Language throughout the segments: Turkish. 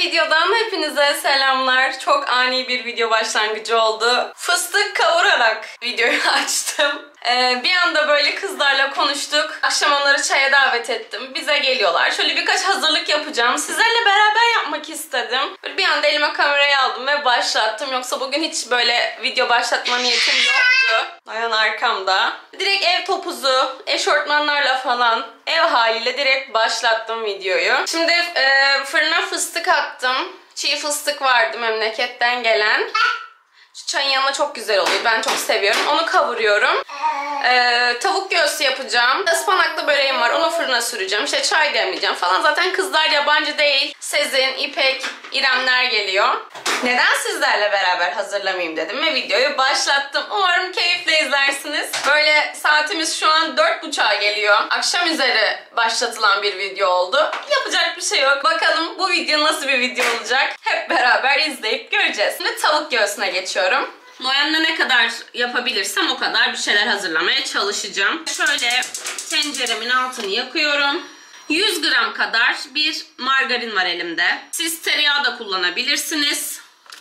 videodan hepinize selamlar. Çok ani bir video başlangıcı oldu. Fıstık kavurarak videoyu açtım. Bir anda böyle kızlarla konuştuk. Akşam onları çaya davet ettim. Bize geliyorlar. Şöyle birkaç hazırlık yapacağım. Sizlerle beraber yapmak istedim. Böyle bir anda elime kamerayı aldım ve başlattım. Yoksa bugün hiç böyle video başlatma niyetim yoktu. Dayan arkamda. Direkt ev topuzu, eşortmanlarla falan ev haliyle direkt başlattım videoyu. Şimdi fırına fıstık attım. Çiğ fıstık vardı memleketten gelen. Şu çayın yanına çok güzel oluyor. Ben çok seviyorum. Onu kavuruyorum. Tavuk göğsü yapacağım. Ispanaklı böreğim var. Onu fırına süreceğim. İşte çay demleyeceğim falan. Zaten kızlar yabancı değil. Sezin, İpek, İremler geliyor. Neden sizlerle beraber hazırlamayayım dedim ve videoyu başlattım. Umarım keyifle izlersiniz. Böyle saatimiz şu an 4.30'a geliyor. Akşam üzeri başlatılan bir video oldu. Yapacak bir şey yok. Bakalım bu video nasıl bir video olacak? Hep beraber izleyip göreceğiz. Şimdi tavuk göğsüne geçiyorum. Noyan'la ne kadar yapabilirsem o kadar bir şeyler hazırlamaya çalışacağım. Şöyle tenceremin altını yakıyorum. 100 gram kadar bir margarin var elimde. Siz tereyağı da kullanabilirsiniz.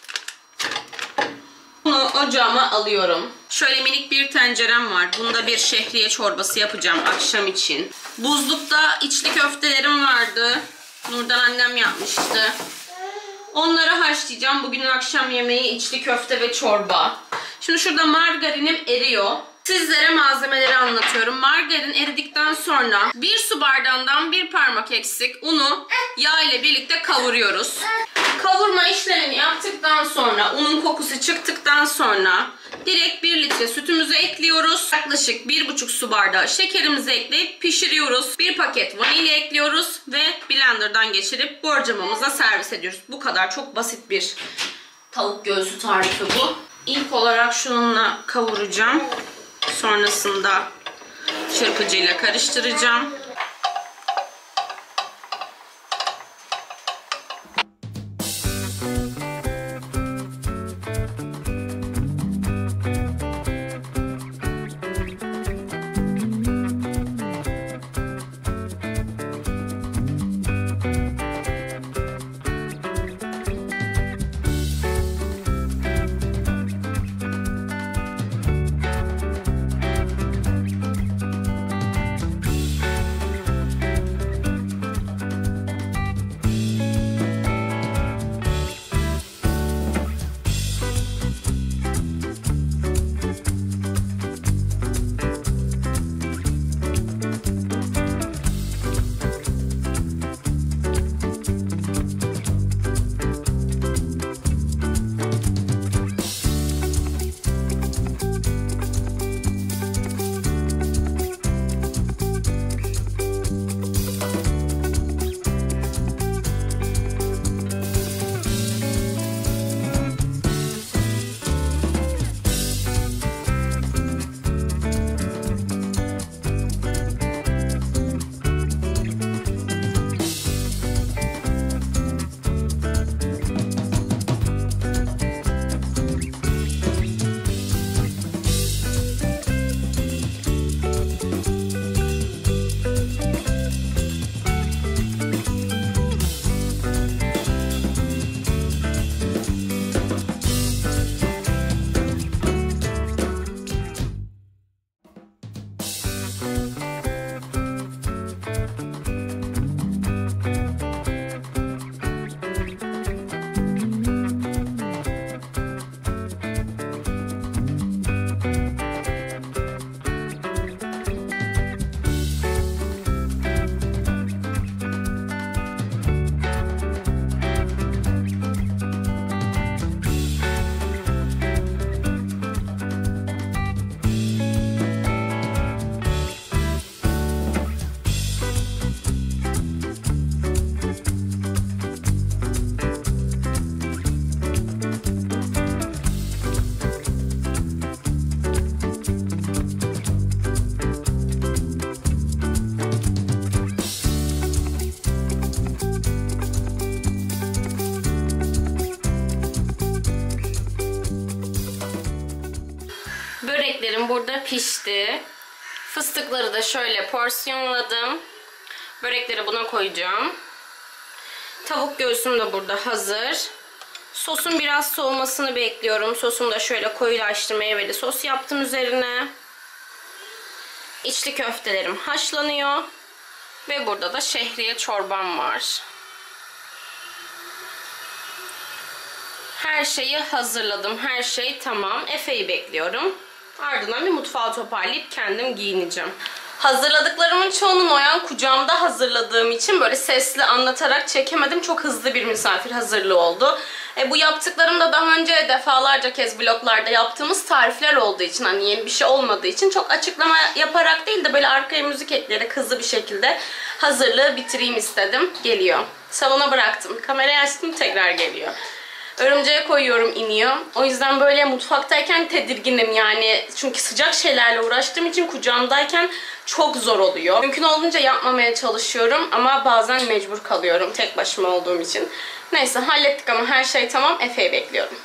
Bunu ocağıma alıyorum. Şöyle minik bir tencerem var. Bunda bir şehriye çorbası yapacağım akşam için. Buzlukta içli köftelerim vardı. Nurdan annem yapmıştı. Onları haşlayacağım. Bugünün akşam yemeği içli köfte ve çorba. Şimdi şurada margarinim eriyor. Sizlere malzemeleri anlatıyorum. Margarin eridikten sonra 1 su bardağından 1 parmak eksik unu yağ ile birlikte kavuruyoruz. Kavurma işlemini yaptıktan sonra, unun kokusu çıktıktan sonra direkt 1 litre sütümüzü ekliyoruz. Yaklaşık 1,5 su bardağı şekerimizi ekleyip pişiriyoruz. 1 paket vanilya ekliyoruz ve blenderdan geçirip borcamamıza servis ediyoruz. Bu kadar, çok basit bir tavuk göğsü tarifi bu. İlk olarak şununla kavuracağım. Sonrasında çırpıcıyla karıştıracağım. Böreklerim burada pişti. Fıstıkları da şöyle porsiyonladım. Börekleri buna koyacağım. Tavuk göğsüm de burada hazır. Sosun biraz soğumasını bekliyorum. Sosumu da şöyle koyulaştı, meyveli sos yaptım üzerine. İçli köftelerim haşlanıyor. Ve burada da şehriye çorbam var. Her şeyi hazırladım. Her şey tamam. Efe'yi bekliyorum. Ardından bir mutfağı toparlayıp kendim giyineceğim. Hazırladıklarımın çoğunu Noyan kucağımda hazırladığım için böyle sesli anlatarak çekemedim. Çok hızlı bir misafir hazırlığı oldu. Bu yaptıklarım da daha önce defalarca kez vloglarda yaptığımız tarifler olduğu için, hani yeni bir şey olmadığı için çok açıklama yaparak değil de böyle arkaya müzik ekleyerek hızlı bir şekilde hazırlığı bitireyim istedim. Geliyor. Salona bıraktım. Kamerayı açtım, tekrar geliyor. Örümceğe koyuyorum, iniyor. O yüzden böyle mutfaktayken tedirginim yani. Çünkü sıcak şeylerle uğraştığım için kucağımdayken çok zor oluyor. Mümkün olduğunca yapmamaya çalışıyorum ama bazen mecbur kalıyorum tek başıma olduğum için. Neyse hallettik ama her şey tamam. Efe'yi bekliyorum.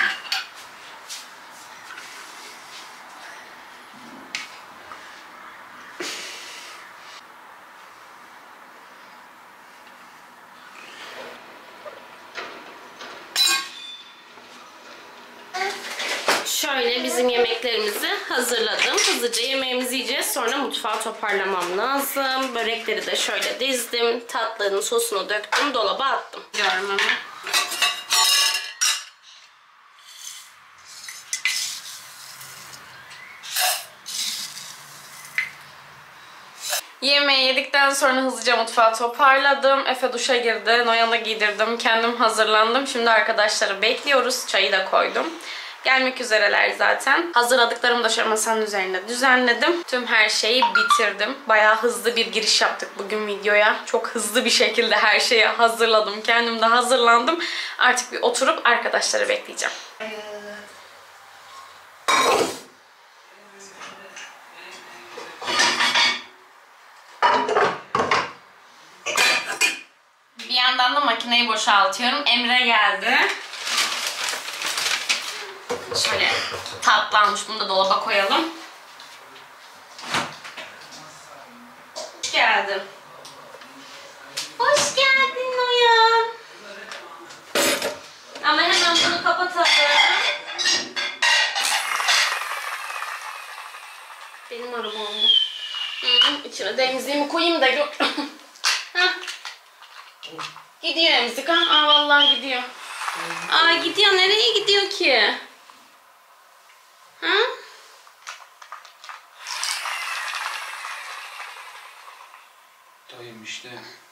Şöyle bizim yemeklerimizi hazırladım. Hızlıca yemeğimizi yiyeceğiz. Sonra mutfağı toparlamam lazım. Börekleri de şöyle dizdim. Tatlının sosunu döktüm. Dolaba attım. Diyorum hemen. Yemeği yedikten sonra hızlıca mutfağı toparladım. Efe duşa girdi. Noyan'ı giydirdim. Kendim hazırlandım. Şimdi arkadaşları bekliyoruz. Çayı da koydum. Gelmek üzereler zaten. Hazırladıklarımı da şöyle masanın üzerinde düzenledim. Tüm her şeyi bitirdim. Bayağı hızlı bir giriş yaptık bugün videoya. Çok hızlı bir şekilde her şeyi hazırladım. Kendim de hazırlandım. Artık bir oturup arkadaşları bekleyeceğim. Bir yandan da makineyi boşaltıyorum. Emre geldi. Şöyle tatlı almış. Bunu da dolaba koyalım. Hoş geldin. Hoş geldin Noyan. Ama hemen bunu kapatalım. Benim arabam bu. İçine temizliğimi koyayım da gör. Gidiyor emzik ha? Aa vallahi gidiyor. Aa gidiyor. Nereye gidiyor ki? Ha? Dayım işte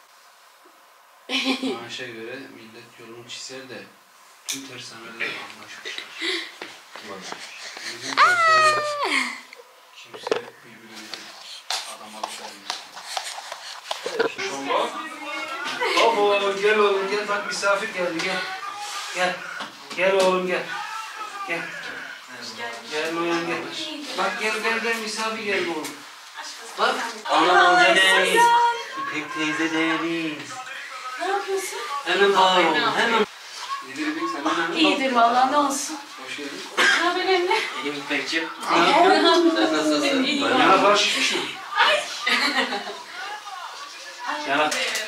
maaşa göre millet yolunu çizer de tüm tersaneler anlaşmışlar. Bizim tersane kimse birbirine adam alıp olmuyor. Baba gel oğlum gel, bak misafir geldi, gel. Gel. Gel oğlum gel. Gel. Gel oğlum gel. Bak gel misafir geldi oğlum. Bak. Anam deniz. İpek teyze deniz. Ne yapıyorsun? Hemen bağır oğlum, hemen. İyidir İpek, sen de İyidir vallahi, ne olsun. hoş geldin. Ne haber Emre? İyiyim İpekciğim. Sen Nasılsın? Yana şişmiş mi? Yana.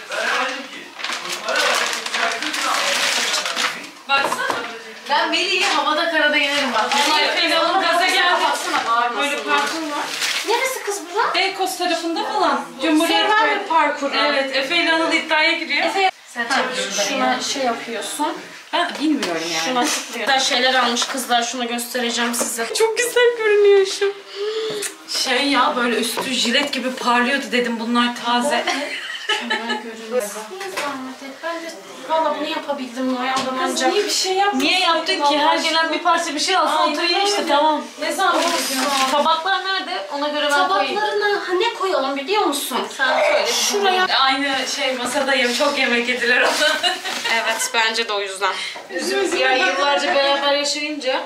Baksana. Ben Melih'i havada karada yenerim bak. Efe'yle alıp gaza geldi. Baksana Böyle parkur var. Neresi kız bura? Beykoz tarafında falan. Cumhuriyet Survivor parkuru. Evet, Efe ile Anıl iddiaya giriyor. Sen şuna şey yapıyorsun. Ben bilmiyorum yani. Şuna tıklıyor. Güzel şeyler almış kızlar. Şunu göstereceğim size. Çok güzel görünüyor şu. Şey ya böyle üstü jilet gibi parlıyordu dedim, bunlar taze. Niye zahmet et? Ben de valla bunu yapabildim Noyan'dan ancak. Niye bir şey yapmadın? Niye yaptın ki? Her gelen bir parça bir şey alsın, Aynen otur ye işte, öyle. tamam. Ne zahmet ediyorsun? Tabaklar nerede? Ona göre ben koyayım. Tabaklarına ne koyalım biliyor musun? Sen söyle. Şuraya. Aynı şey masada çok yemek yediler ona. Evet, bence de o yüzden. Ya yıllarca beraber yaşayınca.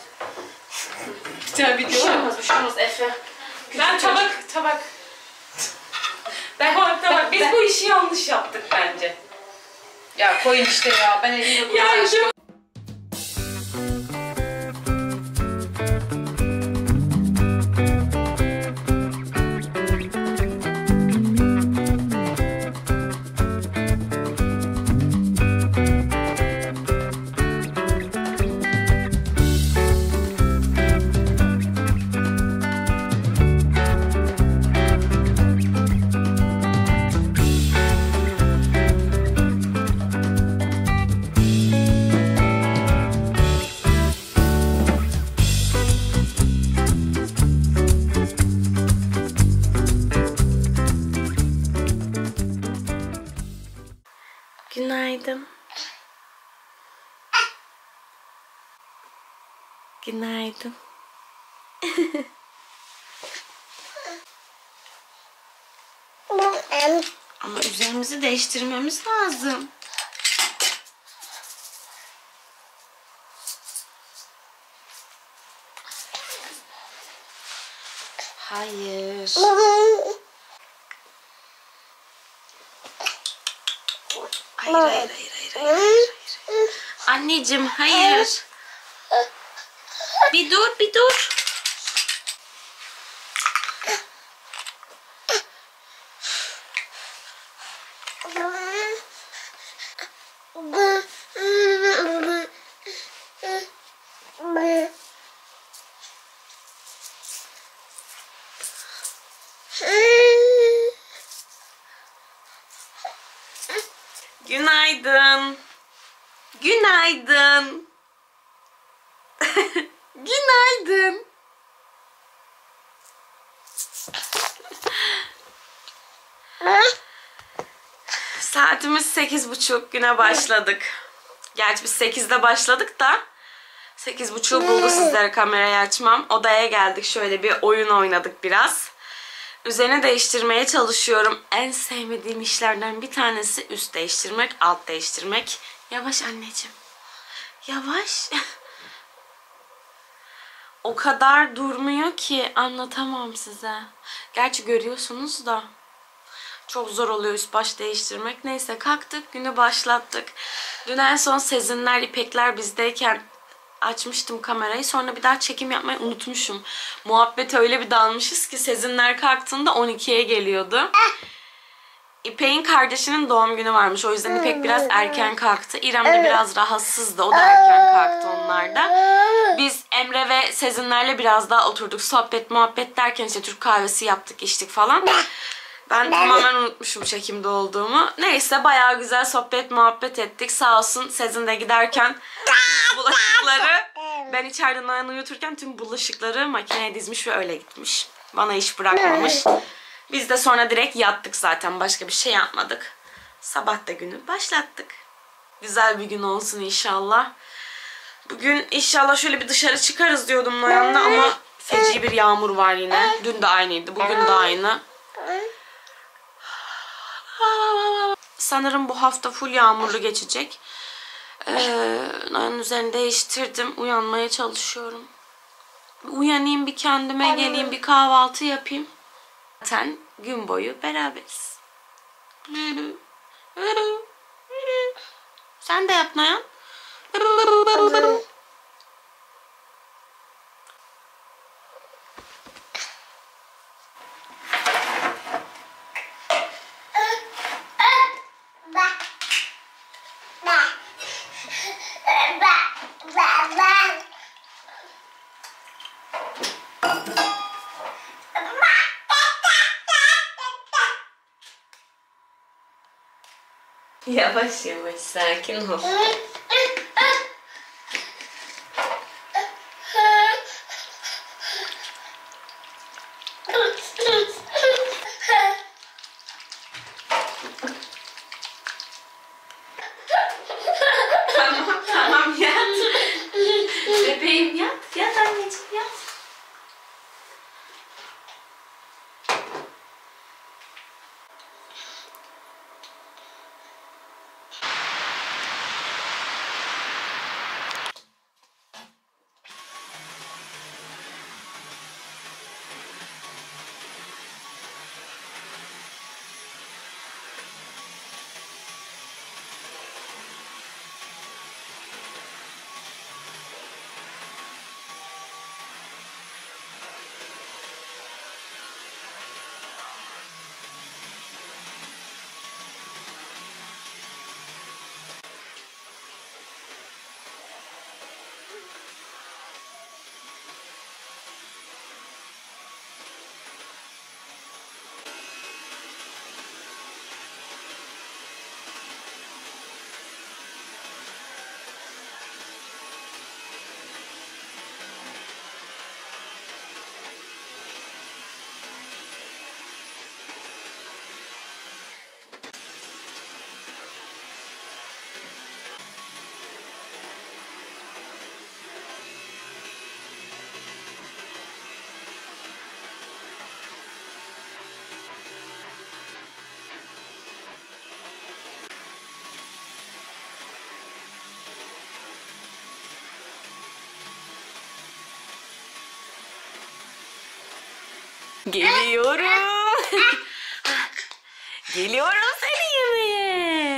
Güzel Bir video şey var. olmaz, bir şey olmaz Efe. Ben tabak. Tabak. Biz bu işi yanlış yaptık bence. Ya koyun işte ya. Ben elimle koyayım. Yani şu Günaydın. Günaydın. Ama üzerimizi değiştirmemiz lazım. Hayır. Hayır. Anneciğim hayır. Bir dur. Günaydın. Günaydın. Günaydın. Saatimiz 8:30, güne başladık. Gerçi biz 8'de başladık da 8:30 buldu sizlere kamerayı açmam. Odaya geldik, şöyle bir oyun oynadık biraz. Üzerini değiştirmeye çalışıyorum. En sevmediğim işlerden bir tanesi üst değiştirmek, alt değiştirmek. Yavaş anneciğim. Yavaş. O kadar durmuyor ki anlatamam size. Gerçi görüyorsunuz da. Çok zor oluyor üst baş değiştirmek. Neyse kalktık, günü başlattık. Dün en son Sezinler, İpekler bizdeyken açmıştım kamerayı. Sonra bir daha çekim yapmayı unutmuşum. Muhabbete öyle bir dalmışız ki Sezinler kalktığında 12'ye geliyordu. İpek'in kardeşinin doğum günü varmış. O yüzden İpek biraz erken kalktı. İrem de biraz rahatsızdı. O da erken kalktı onlar da. Biz Emre ve Sezinler'le biraz daha oturduk. Sohbet muhabbet derken işte Türk kahvesi yaptık, içtik falan. Ben tamamen unutmuşum çekimde olduğumu. Neyse bayağı güzel sohbet muhabbet ettik. Sağ olsun Sezin de giderken bulaşıkları, ben içeriden Noyan'ı uyuturken tüm bulaşıkları makineye dizmiş ve öyle gitmiş. Bana iş bırakmamış. Biz de sonra direkt yattık zaten. Başka bir şey yapmadık. Sabah da günü başlattık. Güzel bir gün olsun inşallah. Bugün inşallah şöyle bir dışarı çıkarız diyordum Noyan'la ama feci bir yağmur var yine. Dün de aynıydı. Bugün de aynı. Sanırım bu hafta full yağmurlu geçecek. Noyan'ın üzerini değiştirdim. Uyanmaya çalışıyorum. Uyanayım, bir kendime geleyim, bir kahvaltı yapayım. Zaten gün boyu beraberiz. Sen de yap Noyan. Yavaş yavaş, sakin ol. Tamam yat. Bebeğim yat. Yat anneciğim yat. Geliyorum. Geliyorum seni yemeğe.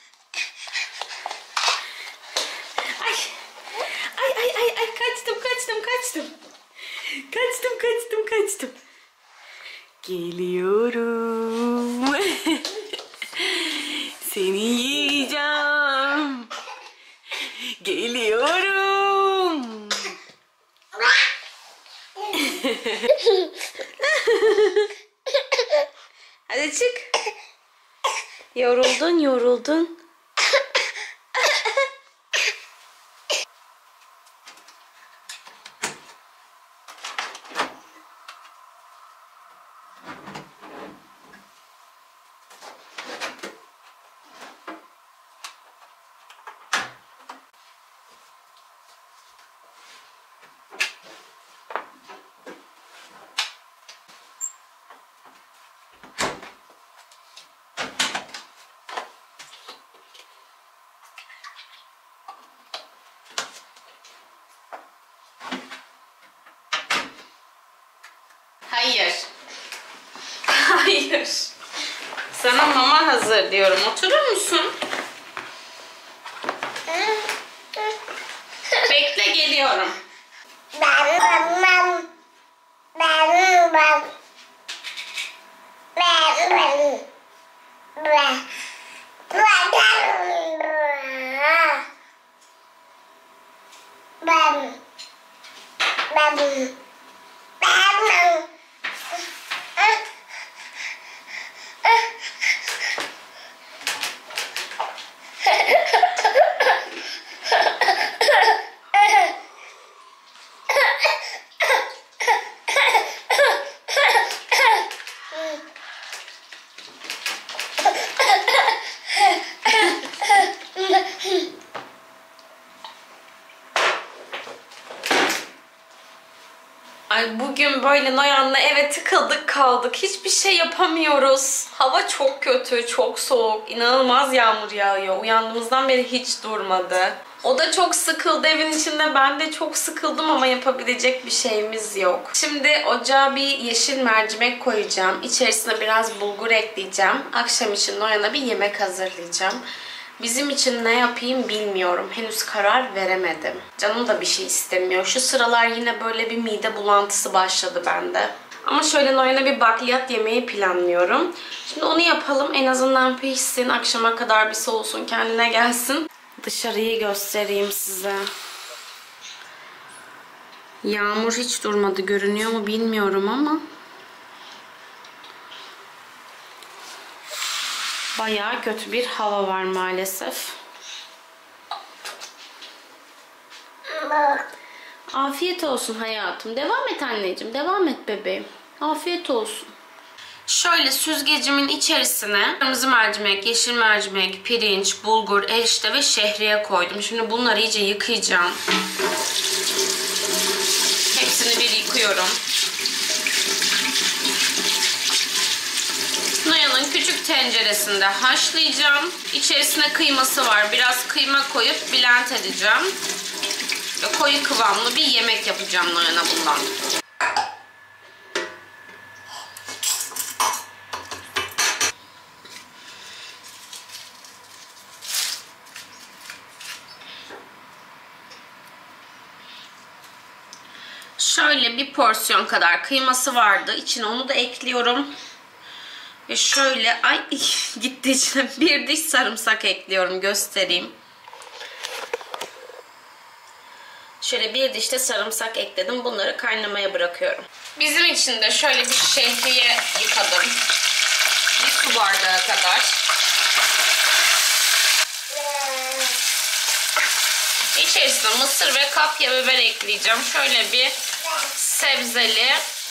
Ay. Ay kaçtım. Kaçtım. Geliyorum. Seni yiyeceğim. Geliyorum. Hadi çık. Yoruldun. Hayır. Sana mama hazırlıyorum. Oturur musun? Bekle, geliyorum. Ay bugün böyle Noyan'la eve tıkıldık kaldık. Hiçbir şey yapamıyoruz. Hava çok kötü, çok soğuk. İnanılmaz yağmur yağıyor. Uyandığımızdan beri hiç durmadı. O da çok sıkıldı evin içinde. Ben de çok sıkıldım ama yapabilecek bir şeyimiz yok. Şimdi ocağa bir yeşil mercimek koyacağım. İçerisine biraz bulgur ekleyeceğim. Akşam için Noyan'a bir yemek hazırlayacağım. Bizim için ne yapayım bilmiyorum. Henüz karar veremedim. Canım da bir şey istemiyor. Şu sıralar yine böyle bir mide bulantısı başladı bende. Ama şöyle Noyan'a bir bakliyat yemeği planlıyorum. Şimdi onu yapalım. En azından pişsin. Akşama kadar bir soğusun, kendine gelsin. Dışarıyı göstereyim size. Yağmur hiç durmadı. Görünüyor mu bilmiyorum ama. Bayağı kötü bir hava var maalesef. Afiyet olsun hayatım. Devam et anneciğim. Devam et bebeğim. Afiyet olsun. Şöyle süzgecimin içerisine kırmızı mercimek, yeşil mercimek, pirinç, bulgur, erişte ve şehriye koydum. Şimdi bunları iyice yıkayacağım. Hepsini bir yıkıyorum. Noyan'ın küçük tenceresinde haşlayacağım. İçerisine kıyması var. Biraz kıyma koyup blend edeceğim. Ve koyu kıvamlı bir yemek yapacağım Noyan'a bundan. Şöyle bir porsiyon kadar kıyması vardı. İçine onu da ekliyorum. Ve şöyle gitti içine bir diş sarımsak ekliyorum, göstereyim. Şöyle bir diş de sarımsak ekledim. Bunları kaynamaya bırakıyorum. Bizim için de şöyle bir şehriye yıkadım. Bir su bardağı kadar. İçerisine mısır ve kapya biber ekleyeceğim. Şöyle bir sebzeli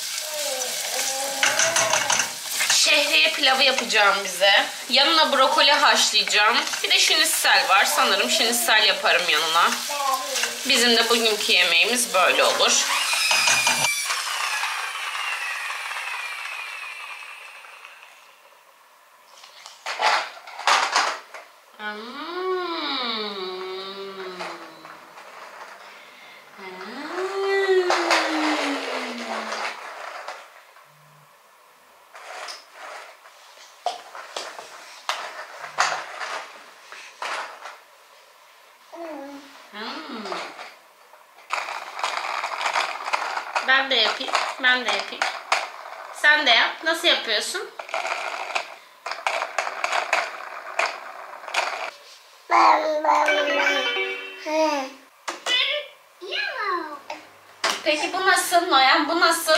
şehriye pilavı yapacağım bize. Yanına brokoli haşlayacağım. Bir de şinitsel var. Sanırım şinitsel yaparım yanına. Bizim de bugünkü yemeğimiz böyle olur. Ben de yapayım. Ben de yapayım. Sen de yap. Nasıl yapıyorsun? Peki bu nasıl Noyan? Bu nasıl?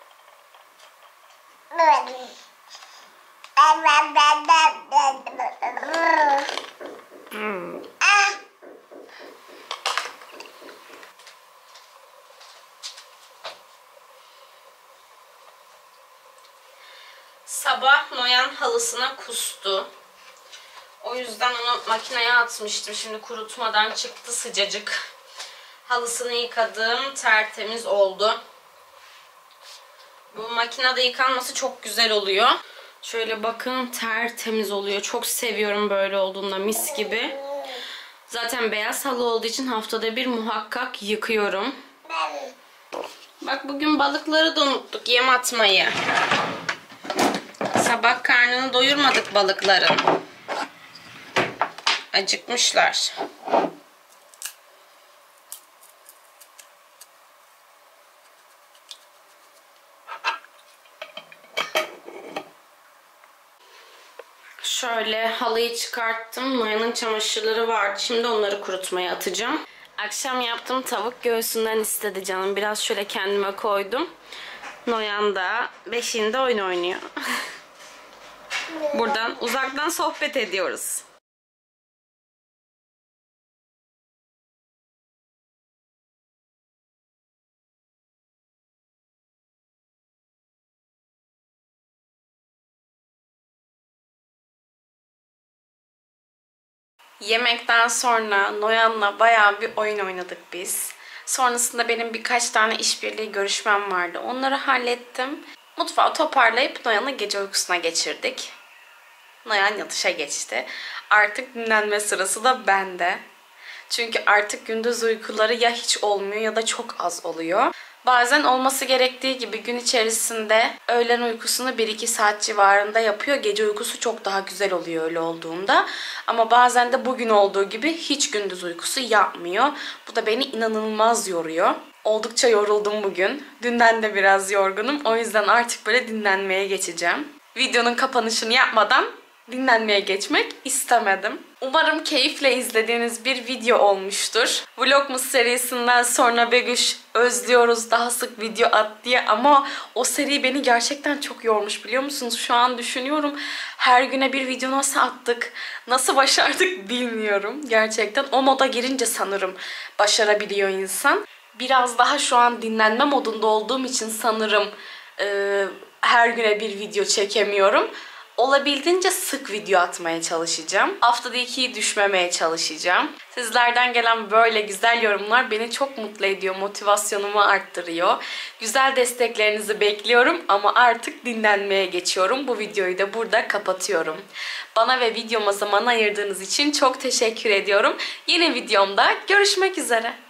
Sabah Noyan halısına kustu. O yüzden onu makineye atmıştım. Şimdi kurutmadan çıktı sıcacık. Halısını yıkadım. Tertemiz oldu. Bu makinede yıkanması çok güzel oluyor. Şöyle bakın, tertemiz oluyor. Çok seviyorum böyle olduğunda, mis gibi. Zaten beyaz halı olduğu için haftada bir muhakkak yıkıyorum. Bak bugün balıkları da unuttuk yem atmayı. Sabah karnını doyurmadık balıkların. Acıkmışlar. Şöyle halıyı çıkarttım. Noyan'ın çamaşırları vardı. Şimdi onları kurutmaya atacağım. Akşam yaptığım tavuk göğsünden istedi canım. Biraz şöyle kendime koydum. Noyan da beşiğinde oyun oynuyor. Buradan uzaktan sohbet ediyoruz. Yemekten sonra Noyan'la bayağı bir oyun oynadık biz. Sonrasında benim birkaç tane işbirliği görüşmem vardı. Onları hallettim. Mutfağı toparlayıp Noyan'ı gece uykusuna geçirdik. Noyan yatışa geçti. Artık dinlenme sırası da bende. Çünkü artık gündüz uykuları ya hiç olmuyor ya da çok az oluyor. Bazen olması gerektiği gibi gün içerisinde öğlen uykusunu 1-2 saat civarında yapıyor. Gece uykusu çok daha güzel oluyor öyle olduğunda. Ama bazen de bugün olduğu gibi hiç gündüz uykusu yapmıyor. Bu da beni inanılmaz yoruyor. Oldukça yoruldum bugün. Dünden de biraz yorgunum. O yüzden artık böyle dinlenmeye geçeceğim. Videonun kapanışını yapmadan dinlenmeye geçmek istemedim. Umarım keyifle izlediğiniz bir video olmuştur. Vlogmas serisinden sonra Begüş özlüyoruz daha sık video at diye, ama o seri beni gerçekten çok yormuş, biliyor musunuz? Şu an düşünüyorum, her güne bir video nasıl attık, nasıl başardık bilmiyorum. Gerçekten o moda girince sanırım başarabiliyor insan. Biraz daha şu an dinlenme modunda olduğum için sanırım her güne bir video çekemiyorum. Olabildiğince sık video atmaya çalışacağım. Haftada 2'yi düşmemeye çalışacağım. Sizlerden gelen böyle güzel yorumlar beni çok mutlu ediyor, motivasyonumu arttırıyor. Güzel desteklerinizi bekliyorum ama artık dinlenmeye geçiyorum. Bu videoyu da burada kapatıyorum. Bana ve videoma zaman ayırdığınız için çok teşekkür ediyorum. Yeni videomda görüşmek üzere.